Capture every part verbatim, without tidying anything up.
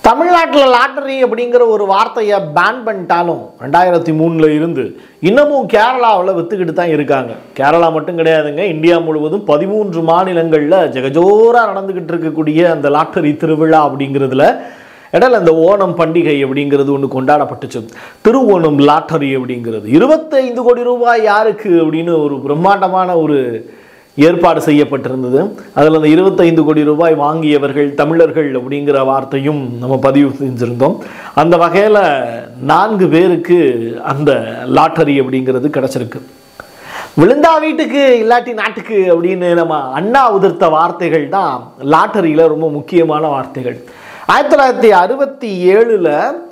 தமிழ்நாட்டில் லாட்டரி அப்படிங்கிற ஒரு வார்த்தையை பேன் பண்ணிட்டாலும் ரெண்டாயிரத்தி மூணுல இருந்து இன்னமும் கேரளாவில் வித்துக்கிட்டு தான் இருக்காங்க. கேரளா மட்டும் கிடையாதுங்க, இந்தியா முழுவதும் பதிமூன்று மாநிலங்களில் ஜெகஜோராக நடந்துக்கிட்டு இருக்கக்கூடிய அந்த லாட்டரி திருவிழா அப்படிங்கிறதுல இடையில அந்த ஓணம் பண்டிகை அப்படிங்கிறது ஒன்று கொண்டாடப்பட்டுச்சு. திருவோணம் லாட்டரி அப்படிங்கிறது இருபத்தைந்து கோடி ரூபாய் யாருக்கு அப்படின்னு ஒரு பிரம்மாண்டமான ஒரு ஏற்பாடு செய்யப்பட்டிருந்தது. அதில் அந்த இருபத்தைந்து கோடி ரூபாய் வாங்கியவர்கள் தமிழர்கள் அப்படிங்கிற வார்த்தையும் நம்ம பதிவு செஞ்சுருந்தோம். அந்த வகையில் நான்கு பேருக்கு அந்த லாட்டரி அப்படிங்கிறது கிடச்சிருக்கு. விழுந்தா வீட்டுக்கு இல்லாட்டி நாட்டுக்கு அப்படின்னு நம்ம அண்ணா உதிர்த்த வார்த்தைகள் தான் லாட்டரியில் ரொம்ப முக்கியமான வார்த்தைகள். ஆயிரத்தி தொள்ளாயிரத்தி அறுபத்தி ஏழில்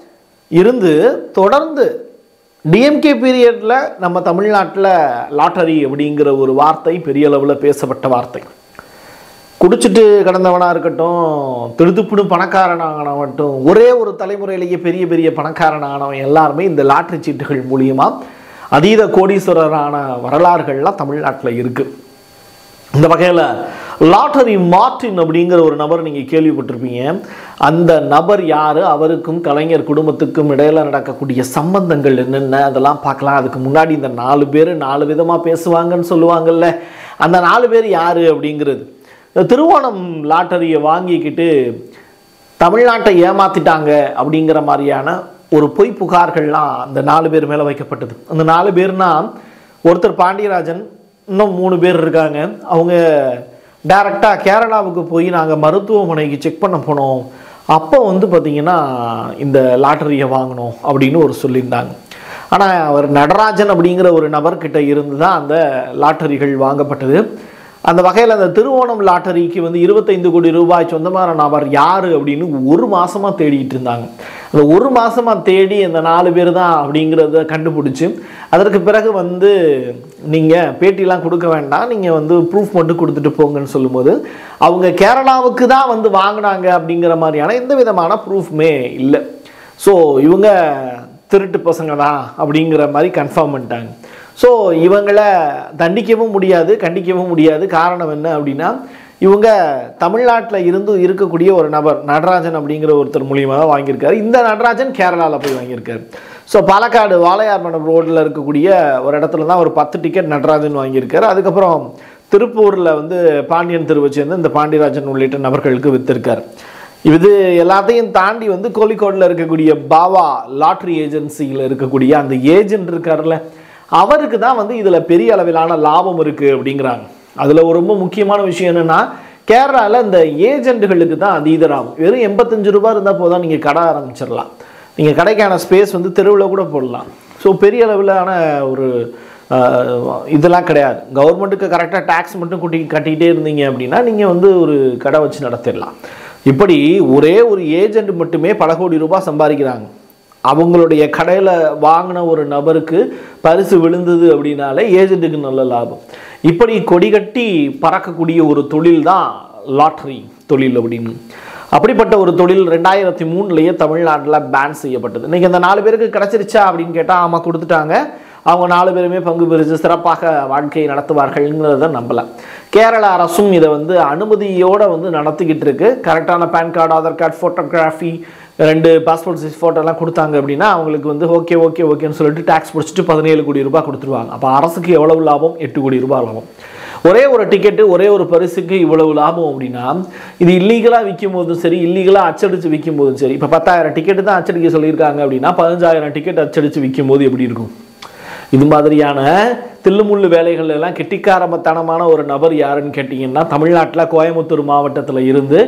இருந்து தொடர்ந்து டிஎம்கே பீரியடில் நம்ம தமிழ்நாட்டில் லாட்டரி அப்படிங்கிற ஒரு வார்த்தை பெரிய அளவில் பேசப்பட்ட வார்த்தை. குடிச்சிட்டு கிடந்தவனாக இருக்கட்டும், திடுதுப்புடு பணக்காரனாகட்டும், ஒரே ஒரு தலைமுறையிலேயே பெரிய பெரிய பணக்காரனானவன் எல்லாருமே இந்த லாட்டரி சீட்டுகள் மூலியமாக அதீத கோடீஸ்வரரான வரலாறுகள்லாம் தமிழ்நாட்டில் இருக்குது. இந்த வகையில் லாட்டரி மார்டின் அப்படிங்கிற ஒரு நபர் நீங்கள் கேள்விப்பட்டிருப்பீங்க. அந்த நபர் யார், அவருக்கும் கலைஞர் குடும்பத்துக்கும் இடையில் நடக்கக்கூடிய சம்பந்தங்கள் என்னென்ன அதெல்லாம் பார்க்கலாம். அதுக்கு முன்னாடி இந்த நாலு பேர் நாலு விதமாக பேசுவாங்கன்னு சொல்லுவாங்கள்ல, அந்த நாலு பேர் யார் அப்படிங்கிறது. இந்த திருவோணம் லாட்டரியை வாங்கிக்கிட்டு தமிழ்நாட்டை ஏமாற்றிட்டாங்க அப்படிங்கிற மாதிரியான ஒரு பொய் புகார்கள்லாம் அந்த நாலு பேர் மேலே வைக்கப்பட்டது. அந்த நாலு பேர்னால் ஒருத்தர் பாண்டியராஜன், இன்னும் மூணு பேர் இருக்காங்க. அவங்க டைரெக்டாக கேரளாவுக்கு போய் நாங்கள் மருத்துவமனைக்கு செக் பண்ண போனோம், அப்போ வந்து பார்த்திங்கன்னா இந்த லாட்டரியை வாங்கினோம் அப்படின்னு ஒரு சொல்லியிருந்தாங்க. ஆனால் அவர் நடராஜன் அப்படிங்கிற ஒரு நபர்கிட்ட இருந்து தான் அந்த லாட்டரிகள் வாங்கப்பட்டது. அந்த வகையில் அந்த திருவோணம் லாட்டரிக்கு வந்து இருபத்தைந்து கோடி ரூபாய் சொந்தமான நபர் யார் அப்படின்னு ஒரு மாதமாக தேடிட்டு இருந்தாங்க. அந்த ஒரு மாதமாக தேடி அந்த நாலு பேர் தான் அப்படிங்கிறத கண்டுபிடிச்சி அதற்கு பிறகு வந்து நீங்கள் பேட்டிலாம் கொடுக்க வேண்டாம், நீங்கள் வந்து ப்ரூஃப் மட்டும் கொடுத்துட்டு போங்கன்னு சொல்லும்போது அவங்க கேரளாவுக்கு தான் வந்து வாங்கினாங்க அப்படிங்கிற மாதிரியான எந்த விதமான ப்ரூஃப்மே இல்லை. ஸோ இவங்க திருட்டு பசங்க தான் அப்படிங்கிற மாதிரி கன்ஃபார்ம் பண்ணிட்டாங்க. ஸோ இவங்களை தண்டிக்கவும் முடியாது, கண்டிக்கவும் முடியாது. காரணம் என்ன அப்படின்னா, இவங்க தமிழ்நாட்டில் இருந்து இருக்கக்கூடிய ஒரு நபர் நடராஜன் அப்படிங்கிற ஒருத்தர் மூலியமாக வாங்கியிருக்காரு. இந்த நடராஜன் கேரளாவில் போய் வாங்கியிருக்காரு. ஸோ பாலக்காடு வாளையார் மடம் ரோட்டில் இருக்கக்கூடிய ஒரு இடத்துல தான் ஒரு பத்து டிக்கெட் நடராஜன் வாங்கியிருக்காரு. அதுக்கப்புறம் திருப்பூரில் வந்து பாண்டியன் தெருவை சேர்ந்து இந்த பாண்டியராஜன் உள்ளிட்ட நபர்களுக்கு வித்திருக்காரு. இது எல்லாத்தையும் தாண்டி வந்து கோழிக்கோடில் இருக்கக்கூடிய பாவா லாட்ரி ஏஜென்சியில் இருக்கக்கூடிய அந்த ஏஜென்ட் இருக்கார்ல, அவருக்கு தான் வந்து இதில் பெரிய அளவிலான லாபம் இருக்குது அப்படிங்கிறாங்க. அதில் ஒரு ரொம்ப முக்கியமான விஷயம் என்னென்னா, கேரளாவில் இந்த ஏஜென்ட்டுகளுக்கு தான் அதீத லாபம். வெறும் எண்பத்தஞ்சு ரூபா இருந்தால் போதும், நீங்கள் கடை ஆரம்பிச்சிடலாம். நீங்கள் கடைக்கான ஸ்பேஸ் வந்து தெருவில் கூட போடலாம். ஸோ பெரிய அளவிலான ஒரு இதெல்லாம் கிடையாது. கவர்மெண்ட்டுக்கு கரெக்டாக டேக்ஸ் மட்டும் கூட்டி கட்டிக்கிட்டே இருந்தீங்க அப்படின்னா நீங்கள் வந்து ஒரு கடை வச்சு நடத்திடலாம். இப்படி ஒரே ஒரு ஏஜென்ட் மட்டுமே பல கோடி ரூபாய் சம்பாதிக்கிறாங்க. அவங்களுடைய கடையில் வாங்கின ஒரு நபருக்கு பரிசு விழுந்தது அப்படின்னாலே ஏஜென்ட்டுக்கு நல்ல லாபம். இப்படி கொடி கட்டி பறக்கக்கூடிய ஒரு தொழில் தான் லாட்ரி தொழில் அப்படின்னு. அப்படிப்பட்ட ஒரு தொழில் ரெண்டாயிரத்தி மூணுலேயே தமிழ்நாட்டில் பேன் செய்யப்பட்டது. இன்றைக்கி அந்த நாலு பேருக்கு கிடச்சிருச்சா அப்படின்னு கேட்டால் ஆமாம் கொடுத்துட்டாங்க. அவங்க நாலு பேருமே பங்கு பெற்று சிறப்பாக வாழ்க்கையை நடத்துவார்கள்ங்கிறத நம்பலாம். கேரள அரசும் இதை வந்து அனுமதியோடு வந்து நடத்திக்கிட்டு இருக்கு. கரெக்டான pan card, Aadhaar card, photography, ரெண்டு பாஸ்போர்ட் சைஸ் ஃபோட்டோலாம் கொடுத்தாங்க அப்படின்னா அவங்களுக்கு வந்து ஓகே ஓகே ஓகேன்னு சொல்லிட்டு டேக்ஸ் பிடிச்சிட்டு பதினேழு கோடி ரூபாய் கொடுத்துருவாங்க. அப்போ அரசுக்கு எவ்வளவு லாபம்? எட்டு கோடி ரூபாய் லாபம். ஒரே ஒரு டிக்கெட்டு, ஒரே ஒரு பரிசுக்கு இவ்வளவு லாபம் அப்படின்னா இது இல்லீகலாக விற்கும் போதும் சரி, இல்லீகலாக அச்சடித்து விற்கும் போதும் சரி. இப்போ பத்தாயிரம் டிக்கெட்டு தான் அச்சடிக்க சொல்லியிருக்காங்க அப்படின்னா பதினஞ்சாயிரம் டிக்கெட் அச்சடித்து விற்கும் போது எப்படி இருக்கும்? இது மாதிரியான தில்லுமுள்ளு வேலைகள் எல்லாம் கெட்டிக்காரத்தனமான ஒரு நபர் யாருன்னு கேட்டிங்கன்னா, தமிழ்நாட்டில் கோயம்புத்தூர் மாவட்டத்தில் இருந்து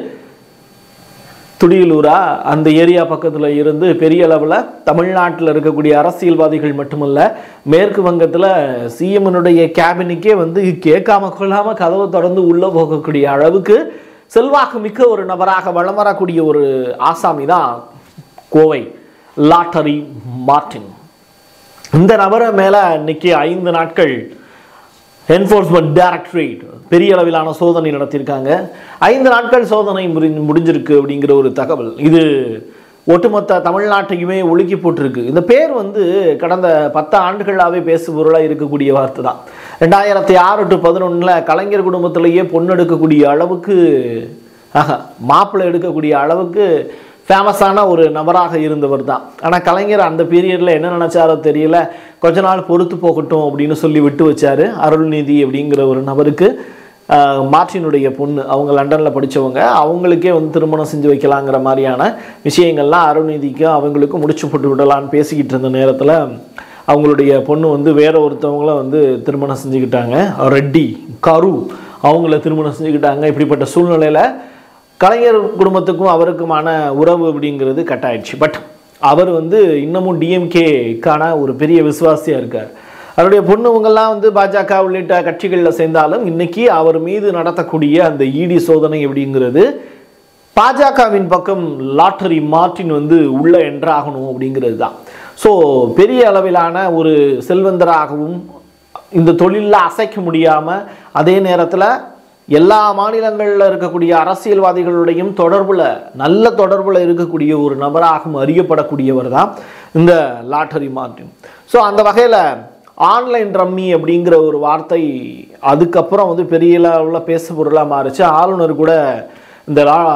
துடியலூரா அந்த ஏரியா பக்கத்தில் இருந்து பெரிய அளவில் தமிழ்நாட்டில் இருக்கக்கூடிய அரசியல்வாதிகள் மட்டுமல்ல, மேற்கு வங்கத்தில் சிஎம்னுடைய கேபினுக்கே வந்து கேட்காம கொள்ளாமல் கதவை தொடர்ந்து உள்ளே போகக்கூடிய அளவுக்கு செல்வாக்கு மிக்க ஒரு நபராக வலம் வரக்கூடிய ஒரு ஆசாமி தான் கோவை லாட்டரி மார்டின். இந்த நபரை மேலே இன்னைக்கு ஐந்து நாட்கள் என்ஃபோர்ஸ்மெண்ட் டைரக்டரேட் பெரிய அளவிலான சோதனை நடத்தியிருக்காங்க. ஐந்து நாட்கள் சோதனை முடிஞ்சிருக்கு அப்படிங்கிற ஒரு தகவல். இது ஒட்டுமொத்த தமிழ்நாட்டையுமே ஒழுக்கி போட்டிருக்கு. இந்த பேர் வந்து கடந்த பத்து ஆண்டுகளாகவே பேசு பொருளாக இருக்கக்கூடிய வார்த்தை தான். ரெண்டாயிரத்தி ஆறு டு பதினொன்றில் கலைஞர் குடும்பத்திலேயே பொண்ணு எடுக்கக்கூடிய அளவுக்கு மாப்பிள்ளை எடுக்கக்கூடிய அளவுக்கு ஃபேமஸான ஒரு நபராக இருந்தவர் தான். ஆனால் கலைஞர் அந்த பீரியடில் என்ன நினச்சாரோ தெரியல, கொஞ்ச நாள் பொறுத்து போகட்டும் அப்படின்னு சொல்லி விட்டு வச்சார். அருள்நிதி அப்படிங்கிற ஒரு நபருக்கு மார்ட்டினுடைய பொண்ணு, அவங்க லண்டனில் படித்தவங்க, அவங்களுக்கே வந்து திருமணம் செஞ்சு வைக்கலாங்கிற மாதிரியான விஷயங்கள்லாம் அருள்நிதிக்கும் அவங்களுக்கும் முடிச்சு போட்டு விடலான்னு பேசிக்கிட்டு இருந்த நேரத்தில் அவங்களுடைய பொண்ணு வந்து வேற ஒருத்தவங்கள வந்து திருமணம் செஞ்சுக்கிட்டாங்க. ரெட்டி கரு அவங்கள திருமணம் செஞ்சுக்கிட்டாங்க. இப்படிப்பட்ட சூழ்நிலையில் கலைஞர் குடும்பத்துக்கும் அவருக்குமான உறவு அப்படிங்கிறது கட் ஆயிடுச்சு. பட் அவர் வந்து இன்னமும் டிஎம்கேக்கான ஒரு பெரிய விசுவாசியாக இருக்கார். அவருடைய பொண்ணுவங்கள்லாம் வந்து பாஜக உள்ளிட்ட கட்சிகளில் சேர்ந்தாலும் இன்னைக்கு அவர் மீது நடத்தக்கூடிய அந்த இடி சோதனை அப்படிங்கிறது பாஜகவின் பக்கம் லாட்டரி மார்ட்டின் வந்து உள்ள என்றாகணும் அப்படிங்கிறது தான். ஸோ பெரிய அளவிலான ஒரு செல்வந்தராகவும் இந்த தொழிலில் அசைக்க முடியாமல், அதே நேரத்தில் எல்லா மாநிலங்களில் இருக்கக்கூடிய அரசியல்வாதிகளுடையும் தொடர்பில் நல்ல தொடர்பில் இருக்கக்கூடிய ஒரு நபராகவும் அறியப்படக்கூடியவர் தான் இந்த லாட்டரி மார்ட்டின். ஸோ அந்த வகையில் ஆன்லைன் ரம்மி அப்படிங்கிற ஒரு வார்த்தை அதுக்கப்புறம் வந்து பெரிய அளவில் பேசு பொருளாக மாறிச்சு. ஆளுநர் கூட இந்த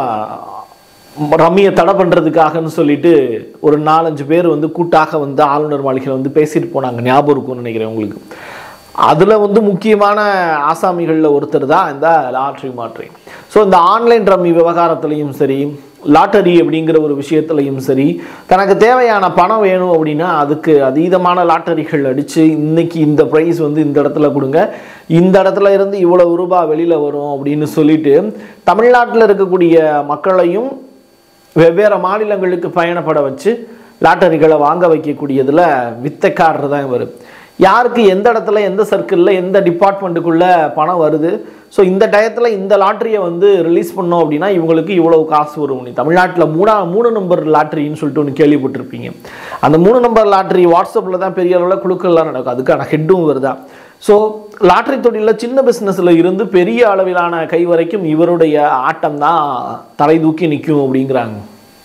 ரம்மியை தடை பண்ணுறதுக்காகன்னு சொல்லிட்டு ஒரு நாலஞ்சு பேர் வந்து கூட்டாக வந்து ஆளுநர் மாளிகையில் வந்து பேசிட்டு போனாங்க, ஞாபகம் இருக்கும்னு நினைக்கிறேன் உங்களுக்கு. அதில் வந்து முக்கியமான ஆசாமிகளில் ஒருத்தர் தான் இந்த லாட்டரி மார்ட்டின். ஸோ இந்த ஆன்லைன் ரம்மி விவகாரத்துலையும் சரி, லாட்டரி அப்படிங்கிற ஒரு விஷயத்துலையும் சரி, தனக்கு தேவையான பணம் வேணும் அப்படின்னா அதுக்கு அதீதமான லாட்டரிகள் அடித்து இன்னைக்கு இந்த ப்ரைஸ் வந்து இந்த இடத்துல கொடுங்க, இந்த இடத்துல இருந்து இவ்வளவு ரூபாய் வெளியில் வரும் அப்படின்னு சொல்லிட்டு தமிழ்நாட்டில் இருக்கக்கூடிய மக்களையும் வெவ்வேறு மாநிலங்களுக்கு பயணப்பட வச்சு லாட்டரிகளை வாங்க வைக்கக்கூடியதில் வித்தைக்காரர் தான் வரும். யாருக்கு எந்த இடத்துல எந்த சர்க்கிளில் எந்த டிபார்ட்மெண்ட்டுக்குள்ளே பணம் வருது, ஸோ இந்த டயத்தில் இந்த லாட்டரியை வந்து ரிலீஸ் பண்ணோம் அப்படின்னா இவங்களுக்கு இவ்வளவு காசு வரும். நீ தமிழ்நாட்டில் மூணா மூணு நம்பர் லாட்டரின்னு சொல்லிட்டு ஒன்று கேள்விப்பட்டிருப்பீங்க. அந்த மூணு நம்பர் லாட்டரி வாட்ஸ்அப்பில் தான் பெரிய அளவில் குழுக்கள்லாம் நடக்கும், அதுக்கான ஹெட்டும் வருதா. ஸோ லாட்டரி தொழிலில் சின்ன பிஸ்னஸில் இருந்து பெரிய அளவிலான கை வரைக்கும் இவருடைய ஆட்டம் தான் தலை தூக்கி நிற்கும் அப்படிங்கிறாங்க.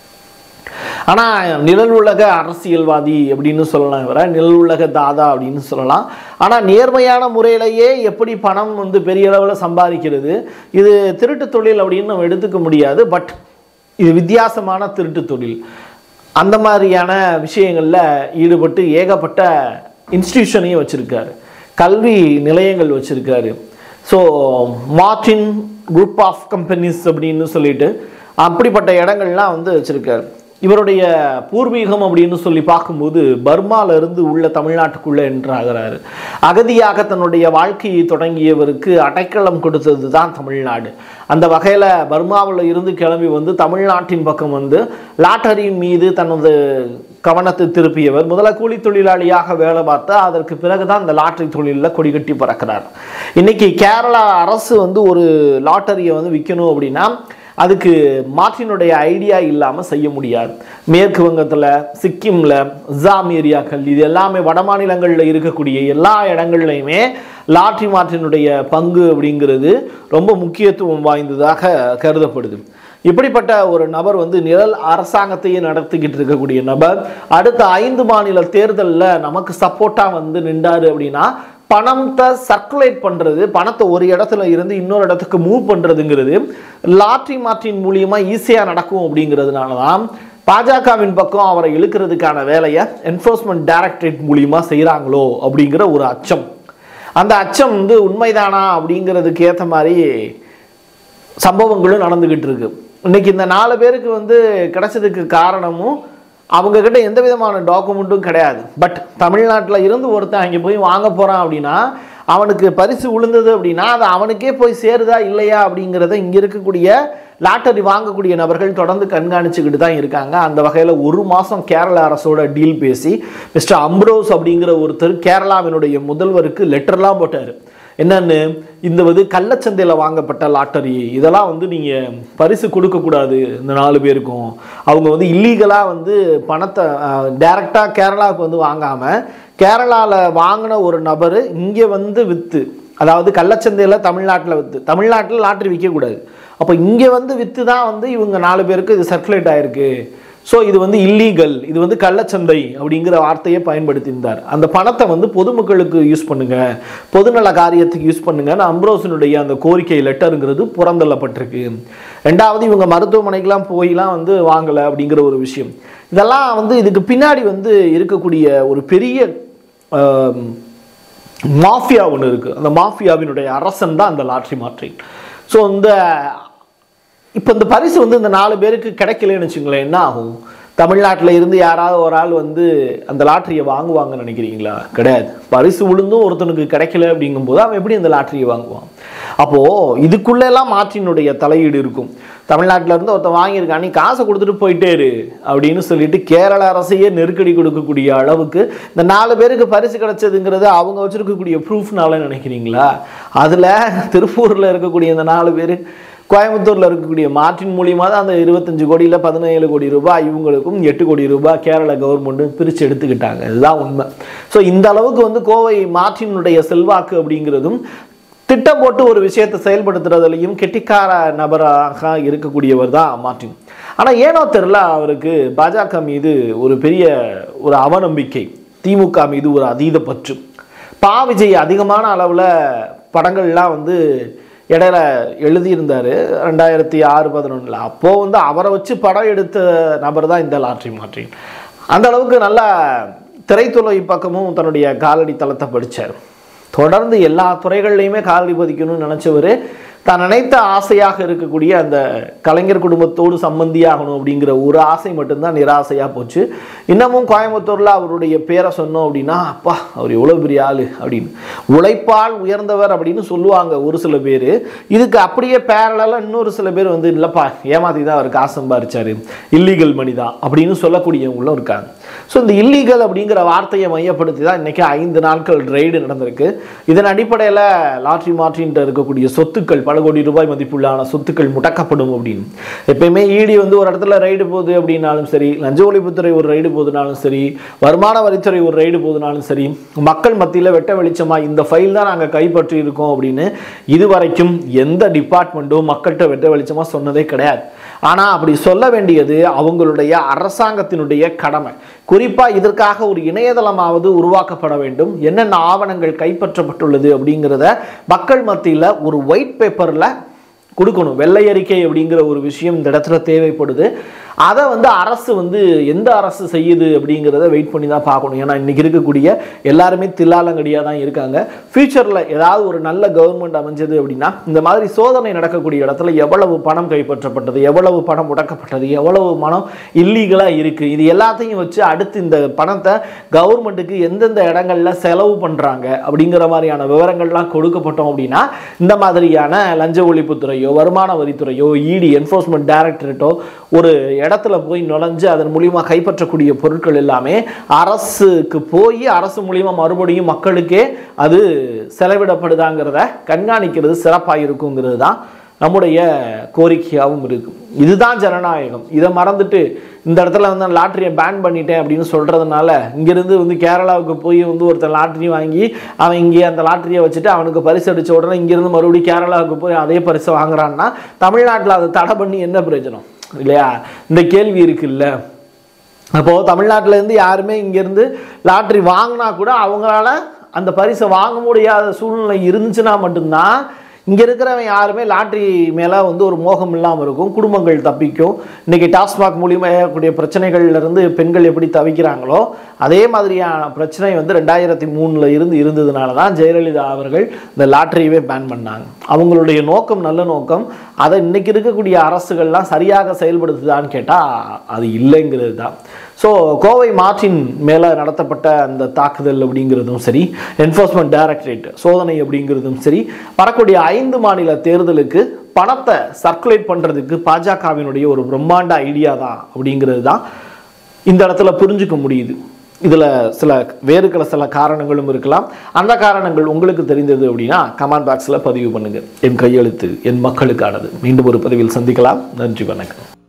ஆனால் நிழல் உலக அரசியல்வாதி அப்படின்னு சொல்லலாம், இவரை நிழல் உலக தாதா அப்படின்னு சொல்லலாம். ஆனால் நேர்மையான முறையிலேயே எப்படி பணம் வந்து பெரிய அளவில் சம்பாதிக்கிறது, இது திருட்டு தொழில் அப்படின்னு நம்ம எடுத்துக்க முடியாது. பட் இது வித்தியாசமான திருட்டு தொழில். அந்த மாதிரியான விஷயங்களில் ஈடுபட்டு ஏகப்பட்ட இன்ஸ்டிடியூஷனையும் வச்சுருக்காரு, கல்வி நிலையங்கள் வச்சுருக்காரு. So Martin group of companies அப்படின்னு சொல்லிட்டு அப்படிப்பட்ட இடங்கள்லாம் வந்து வச்சுருக்காரு. இவருடைய பூர்வீகம் அப்படின்னு சொல்லி பார்க்கும்போது பர்மாவிலிருந்து உள்ள தமிழ்நாட்டுக்குள்ளே என்றாகிறாரு. அகதியாக தன்னுடைய வாழ்க்கையை தொடங்கியவருக்கு அடைக்கலம் கொடுத்தது தான் தமிழ்நாடு. அந்த வகையில் பர்மாவில் இருந்து கிளம்பி வந்து தமிழ்நாட்டின் பக்கம் வந்து லாட்டரியின் மீது தனது கவனத்தை திருப்பியவர். முதல்ல கூலி தொழிலாளியாக வேலை பார்த்தா அதற்கு பிறகுதான் இந்த லாட்டரி தொழிலில் கொடிகட்டி பறக்கிறார். இன்னைக்கு கேரளா அரசு வந்து ஒரு லாட்டரியை வந்து விற்கணும் அப்படின்னா அதுக்கு மார்ட்டினுடைய ஐடியா இல்லாமல் செய்ய முடியாது. மேற்கு வங்கத்தில், சிக்கிமில், அஸ்ஸாம் ஏரியாக்கள், இது எல்லாமே வட மாநிலங்களில் இருக்கக்கூடிய எல்லா இடங்கள்லையுமே லாட்டரி மார்ட்டினுடைய பங்கு அப்படிங்கிறது ரொம்ப முக்கியத்துவம் வாய்ந்ததாக கருதப்படுது. இப்படிப்பட்ட ஒரு நபர் வந்து நிழல் அரசாங்கத்தையே நடத்திக்கிட்டு இருக்கக்கூடிய நபர் அடுத்த ஐந்து மாநில தேர்தலில் நமக்கு சப்போர்ட்டாக வந்து நின்றாரு அப்படின்னா பணத்தை சர்க்குலேட் பண்ணுறது, பணத்தை ஒரு இடத்துல இருந்து இன்னொரு இடத்துக்கு மூவ் பண்ணுறதுங்கிறது லாட்டரி மார்ட்டின் மூலியமாக ஈஸியாக நடக்கும். அப்படிங்கிறதுனால தான் பாஜகவின் பக்கம் அவரை இழுக்கிறதுக்கான வேலையை என்ஃபோர்ஸ்மெண்ட் டைரக்டரேட் மூலியமாக செய்கிறாங்களோ அப்படிங்கிற ஒரு அச்சம். அந்த அச்சம் வந்து உண்மைதானா அப்படிங்கிறதுக்கு ஏற்ற மாதிரி சம்பவங்களும் நடந்துக்கிட்டு இருக்கு. இன்னைக்கு இந்த நாலு பேருக்கு வந்து கிடைச்சதுக்கு காரணமும் அவங்கக்கிட்ட எந்த விதமான டாக்குமெண்ட்டும் கிடையாது. பட் தமிழ்நாட்டில் இருந்து ஒருத்தன் அங்கே போய் வாங்க போகிறான் அப்படின்னா அவனுக்கு பரிசு விழுந்தது அப்படின்னா அது அவனுக்கே போய் சேருதா இல்லையா அப்படிங்கிறத இங்கே இருக்கக்கூடிய லாட்டரி வாங்கக்கூடிய நபர்கள் தொடர்ந்து கண்காணிச்சுக்கிட்டு தான் இருக்காங்க. அந்த வகையில் ஒரு மாதம் கேரளா அரசோட டீல் பேசி மிஸ்டர் அம்ப்ரோஸ் அப்படிங்கிற ஒருத்தர் கேரளாவினுடைய முதல்வருக்கு லெட்டர்லாம் போட்டார். என்னன்னு, இந்த வந்து கள்ளச்சந்தையில் வாங்கப்பட்ட லாட்டரி இதெல்லாம் வந்து நீங்கள் பரிசு கொடுக்கக்கூடாது இந்த நாலு பேருக்கும். அவங்க வந்து இல்லீகலாக வந்து பணத்தை டைரெக்டாக கேரளாவுக்கு வந்து வாங்காமல் கேரளாவில் வாங்கின ஒரு நபர் இங்கே வந்து விற்று, அதாவது கள்ளச்சந்தையில் தமிழ்நாட்டில் விற்று, தமிழ்நாட்டில் லாட்டரி விற்கக்கூடாது, அப்போ இங்கே வந்து விற்று தான் வந்து இவங்க நாலு பேருக்கு இது சர்க்குலேட் ஆகிருக்கு. ஸோ இது வந்து இல்லீகல், இது வந்து கள்ளச்சந்தை அப்படிங்கிற வார்த்தையை பயன்படுத்தியிருந்தார். அந்த பணத்தை வந்து பொதுமக்களுக்கு யூஸ் பண்ணுங்க, பொதுநல காரியத்துக்கு யூஸ் பண்ணுங்கன்னு அம்ப்ரோஸினுடைய அந்த கோரிக்கை லெட்டருங்கிறது புறந்தள்ளப்பட்டிருக்கு. ரெண்டாவது, இவங்க மருத்துவமனைக்கெல்லாம் போயெல்லாம் வந்து வாங்கலை அப்படிங்கிற ஒரு விஷயம். இதெல்லாம் வந்து இதுக்கு பின்னாடி வந்து இருக்கக்கூடிய ஒரு பெரிய மாஃபியா ஒன்று இருக்குது. அந்த மாஃபியாவினுடைய அரசன் தான் அந்த லாட்ரி மார்ட்டின். ஸோ இந்த இப்போ இந்த பரிசு வந்து இந்த நாலு பேருக்கு கிடைக்கலன்னு வச்சுங்களேன், என்ன ஆகும்? தமிழ்நாட்டில் இருந்து யாராவது ஒரு ஆள் வந்து அந்த லாட்ரியை வாங்குவாங்கன்னு நினைக்கிறீங்களா? கிடையாது. பரிசு விழுந்தும் ஒருத்தனுக்கு கிடைக்கல அப்படிங்கும்போது அவன் எப்படி அந்த லாட்ரியை வாங்குவான்? அப்போது இதுக்குள்ளெல்லாம் மார்ட்டினுடைய தலையீடு இருக்கும். தமிழ்நாட்டில் இருந்து ஒருத்தன் வாங்கியிருக்கான், நீ காசை கொடுத்துட்டு போயிட்டே இரு அப்படின்னு சொல்லிட்டு கேரள அரசையே நெருக்கடி கொடுக்கக்கூடிய அளவுக்கு இந்த நாலு பேருக்கு பரிசு கிடைச்சதுங்கிறது அவங்க வச்சுருக்கக்கூடிய ப்ரூஃப்னால நினைக்கிறீங்களா? அதில் திருப்பூரில் இருக்கக்கூடிய இந்த நாலு பேர், கோயம்புத்தூரில் இருக்கக்கூடிய மார்ட்டின் மூலியமாக தான் அந்த இருபத்தஞ்சு கோடியில் பதினேழு கோடி ரூபாய் இவங்களுக்கும் எட்டு கோடி ரூபாய் கேரள கவர்மெண்ட்டும் பிரித்து எடுத்துக்கிட்டாங்க. இதுதான் உண்மை. ஸோ இந்த அளவுக்கு வந்து கோவை மார்ட்டினுடைய செல்வாக்கு அப்படிங்கிறதும் திட்டம் போட்டு ஒரு விஷயத்தை செயல்படுத்துறதுலையும் கெட்டிக்கார நபராக இருக்கக்கூடியவர் தான் மார்ட்டின். ஆனால் ஏனோ தெரியல, அவருக்கு பாஜக மீது ஒரு பெரிய ஒரு அவநம்பிக்கை, திமுக மீது ஒரு அதீத பற்று. பா விஜய் அதிகமான அளவில் படங்கள்லாம் வந்து இடையில எழுதியிருந்தார் ரெண்டாயிரத்தி ஆறு பதினொன்றில். அப்போது வந்து அவரை வச்சு படம் எடுத்த நபர் தான் இந்த லாட்ரி மார்ட்டின். அந்த அளவுக்கு நல்ல திரைத்துறை பக்கமும் தன்னுடைய காலடி தளத்தை படித்தார். தொடர்ந்து எல்லா துறைகள்லையுமே காலடி பதிக்கணும்னு நினச்சவர் தான் நினைத்த ஆசையாக இருக்கக்கூடிய அந்த கலைஞர் குடும்பத்தோடு சம்பந்தியாகணும் அப்படிங்கிற ஒரு ஆசை மட்டும்தான் நிராசையாக போச்சு. இன்னமும் கோயம்புத்தூரில் அவருடைய பேரை சொன்னோம் அப்படின்னா, அப்பா அவர் எவ்வளோ பெரிய ஆள் அப்படின்னு, உழைப்பால் உயர்ந்தவர் அப்படின்னு சொல்லுவாங்க ஒரு சில பேர். இதுக்கு அப்படியே பேரலாக இன்னொரு சில பேர் வந்து இல்லைப்பா ஏமாற்றி தான் அவர் காசு சம்பாரிச்சார், இல்லீகல் மணி தான் அப்படின்னு சொல்லக்கூடியவங்களும் இருக்காங்க. ஸோ இந்த இல்லீகல் அப்படிங்கிற வார்த்தையை மையப்படுத்தி தான் இன்றைக்கி ஐந்து நாட்கள் ரெய்டு நடந்திருக்கு. இதன் அடிப்படையில் லாட்ரி மார்ட்டின்ட்டு இருக்கக்கூடிய சொத்துக்கள், பல கோடி ரூபாய் மதிப்புள்ளான சொத்துக்கள் முடக்கப்படும் அப்படின்னு. எப்பயுமே ஈடி வந்து ஒரு இடத்துல ரைடு போகுது அப்படின்னாலும் சரி, லஞ்ச ஒழிப்புத்துறை ஒரு ரைடு போகுதுனாலும் சரி, வருமான வரித்துறை ஒரு ரைடு போகுதுனாலும் சரி, மக்கள் மத்தியில் வெட்ட வெளிச்சமாக இந்த ஃபைல் தான் நாங்கள் கைப்பற்றி இருக்கோம் அப்படின்னு இதுவரைக்கும் எந்த டிபார்ட்மெண்ட்டும் மக்கள்கிட்ட வெட்ட வெளிச்சமாக சொன்னதே கிடையாது. ஆனால் அப்படி சொல்ல வேண்டியது அவங்களுடைய அரசாங்கத்தினுடைய கடமை. குறிப்பாக இதற்காக ஒரு இணையதளமாவது உருவாக்கப்பட வேண்டும். என்னென்ன ஆவணங்கள் கைப்பற்றப்பட்டுள்ளது அப்படிங்கிறத மக்கள் மத்தியில் ஒரு ஒயிட் பேப்பரில் கொடுக்கணும். வெள்ளை அறிக்கை அப்படிங்கிற ஒரு விஷயம் இந்த இடத்துல தேவைப்படுது. அதை வந்து அரசு வந்து எந்த அரசு செய்யுது அப்படிங்கிறத வெயிட் பண்ணி தான் பார்க்கணும். ஏன்னா இன்றைக்கி இருக்கக்கூடிய எல்லாருமே தில்லாலங்கடியாக தான் இருக்காங்க. ஃபியூச்சரில் ஏதாவது ஒரு நல்ல கவர்மெண்ட் அமைஞ்சது அப்படின்னா இந்த மாதிரி சோதனை நடக்கக்கூடிய இடத்துல எவ்வளவு பணம் கைப்பற்றப்பட்டது, எவ்வளவு பணம் முடக்கப்பட்டது, எவ்வளவு பணம் இல்லீகலாக இருக்குது, இது எல்லாத்தையும் வச்சு அடுத்து இந்த பணத்தை கவர்மெண்ட்டுக்கு எந்தெந்த இடங்களில் செலவு பண்ணுறாங்க அப்படிங்கிற மாதிரியான விவரங்கள்லாம் கொடுக்கப்பட்டோம் அப்படின்னா இந்த மாதிரியான லஞ்ச ஒழிப்புத்துறையோ வருமான வரித்துறையோ இடி என்ஃபோர்ஸ்மெண்ட் டைரக்டரேட்டோ ஒரு இடத்துல போய் நுழைஞ்சு அதன் மூலியமா கைப்பற்றக்கூடிய பொருட்கள் எல்லாமே அரசுக்கு போய் அரசு மூலியமா மறுபடியும் மக்களுக்கே அது செலவிடப்படுதாங்கிறத கண்காணிக்கிறது சிறப்பாக இருக்குங்கிறது தான் நம்முடைய கோரிக்கையாகவும் இருக்கும். இதுதான் ஜனநாயகம். இதை மறந்துட்டு இந்த இடத்துல வந்து லாட்ரியை பேன் பண்ணிட்டேன் அப்படின்னு சொல்கிறதுனால இங்கேருந்து வந்து கேரளாவுக்கு போய் வந்து ஒருத்தர் லாட்ரி வாங்கி அவன் இங்கே அந்த லாட்ரியை வச்சுட்டு அவனுக்கு பரிசு அடித்த உடனே இங்கேருந்து மறுபடியும் கேரளாவுக்கு போய் அதே பரிசை வாங்குறான்னா தமிழ்நாட்டில் அதை தடை பண்ணி என்ன பிரயோஜனம் இல்லையா? இந்த கேள்வி இருக்குல்ல. அப்போது தமிழ்நாட்டிலேருந்து யாருமே இங்கேருந்து லாட்ரி வாங்கினா கூட அவங்களால அந்த பரிசை வாங்க முடியாத சூழ்நிலை இருந்துச்சுன்னா மட்டும்தான் இங்கே இருக்கிறவன் யாருமே லாட்ரி மேலே வந்து ஒரு மோகம் இல்லாமல் இருக்கும், குடும்பங்கள் தப்பிக்கும். இன்றைக்கி டாஸ்மாக் மூலியமாக ஏற்படக்கூடிய பிரச்சனைகள்லேருந்து பெண்கள் எப்படி தவிக்கிறாங்களோ அதே மாதிரியான பிரச்சனை வந்து ரெண்டாயிரத்தி மூணில் இருந்து இருந்ததுனால தான் ஜெயலலிதா அவர்கள் இந்த லாட்ரியவே பேன் பண்ணாங்க. அவங்களுடைய நோக்கம் நல்ல நோக்கம். அதை இன்றைக்கி இருக்கக்கூடிய அரசுகள்லாம் சரியாக செயல்படுத்துதான்னு கேட்டால் அது இல்லைங்கிறது தான். ஸோ கோவை மார்ட்டின் மேலே நடத்தப்பட்ட அந்த தாக்குதல் அப்படிங்கிறதும் சரி, என்ஃபோர்ஸ்மெண்ட் டைரக்டரேட் சோதனை அப்படிங்கிறதும் சரி, வரக்கூடிய ஐந்து மாநில தேர்தலுக்கு பணத்தை சர்க்குலேட் பண்ணுறதுக்கு பாஜகவினுடைய ஒரு பிரம்மாண்ட ஐடியா தான் அப்படிங்கிறது தான் இந்த இடத்துல புரிஞ்சுக்க முடியுது. இதில் சில வேறு சில காரணங்களும் இருக்கலாம். அந்த காரணங்கள் உங்களுக்கு தெரிந்தது அப்படின்னா கமெண்ட் பாக்ஸில் பதிவு பண்ணுங்கள். என் கையெழுத்து என் மக்களுக்கானது. மீண்டும் ஒரு பதிவில் சந்திக்கலாம். நன்றி, வணக்கம்.